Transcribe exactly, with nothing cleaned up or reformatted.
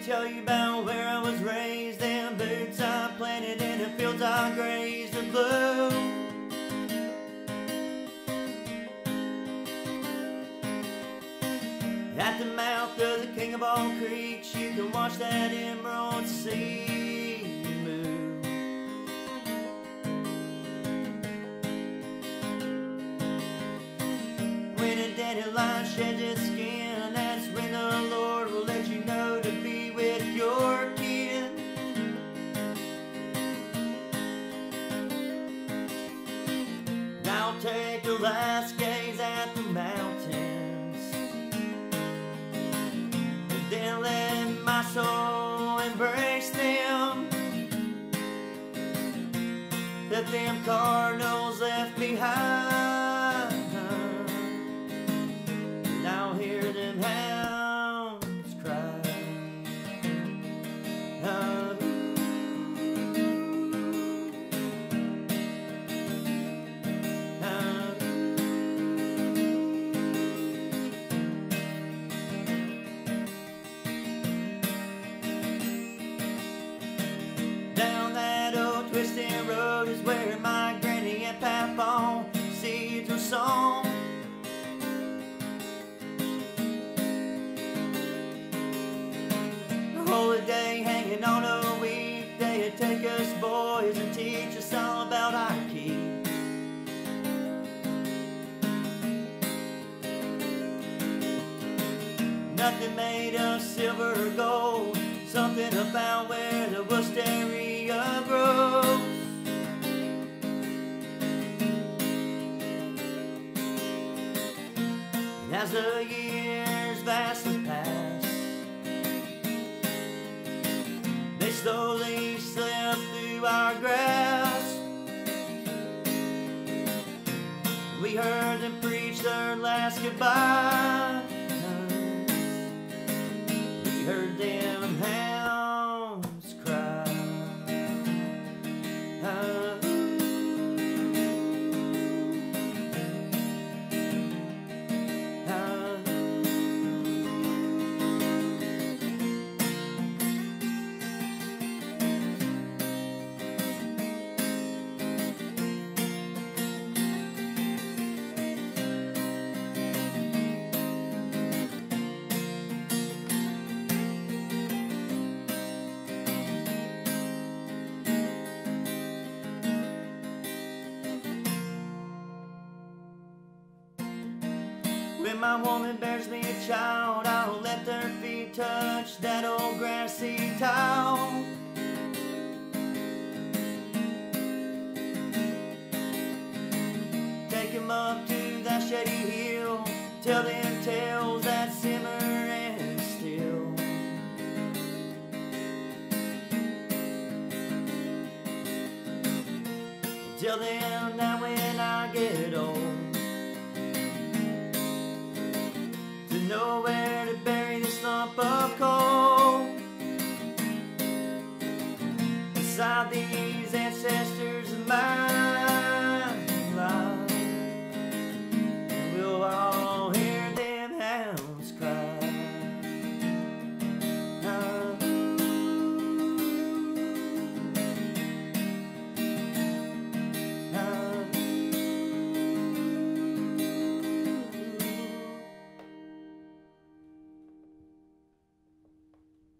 tell you about where I was raised, them boots I planted and the fields I grazed are blue. At the mouth of the king of all creeks, you can watch that emerald sea move. When a dandelion sheds its skin, that's when the Lord will let you know to be with your kin. Now take the last gaze at the mountains, and then let my soul embrace them. Let them cardinals left behind, now hear them hounds cry. Ah, ah. Down that old twisted road is where my granny and papa seeds were sown. Holiday hanging on a weekday, it'd take us boys and teach us all about our key. Nothing made of silver or gold, something about where the wisteria grows. And as the years vastly pass, they slowly slip through our grasp. We heard them preach their last goodbye. We heard them hounds cry. Ah. Ah. When my woman bears me a child, I'll let their feet touch that old grassy tile. Take him up to that shady hill, tell them tales that simmer and still. Tell them that when I get old, know where to bury this lump of coal. Beside these ancestors of mine,